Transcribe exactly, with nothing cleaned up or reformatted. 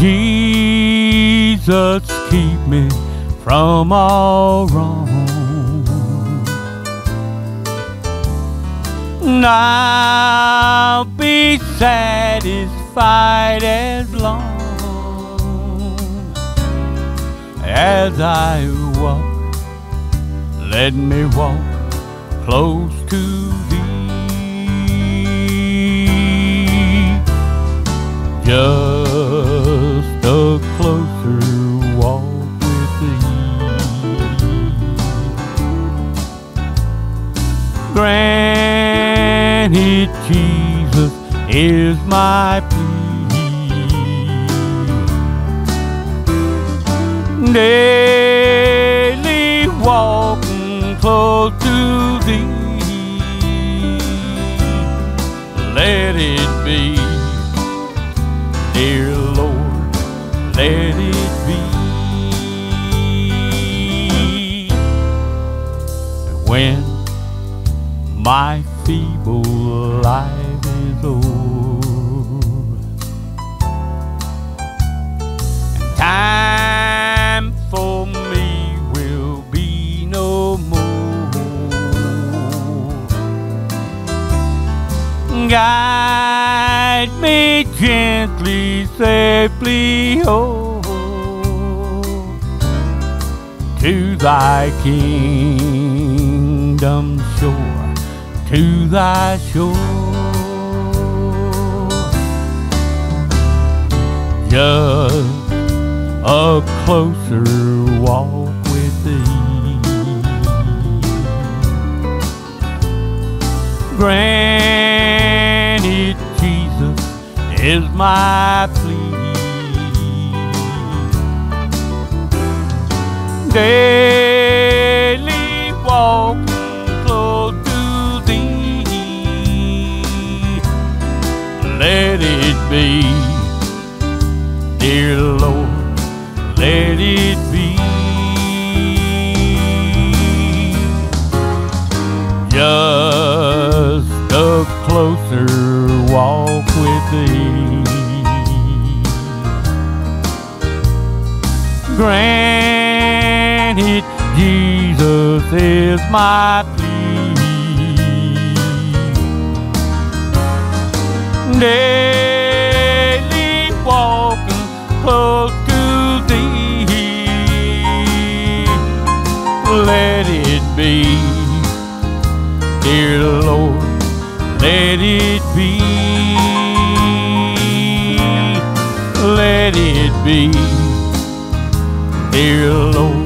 Jesus, keep me from all wrong. And I'll be satisfied as long as I walk. Let me walk close to Thee. Just a closer walk with Thee. Granted, Jesus is my plea. Daily walking close to Thee. Let it be, dear Lord, let it be. When my feeble life is o'er and time for me will be no more, guide me gently, safely home to Thy kingdom shore, to Thy shore. Just a closer walk with Thee. Granted, Jesus is my plea. Daily walking close to Thee. Let it be, dear Lord, let it be. Just a closer walk with Thee. Granted, Jesus is my plea. Daily walking close to Thee. Let it be, dear Lord, let it be. Let it be, dear Lord,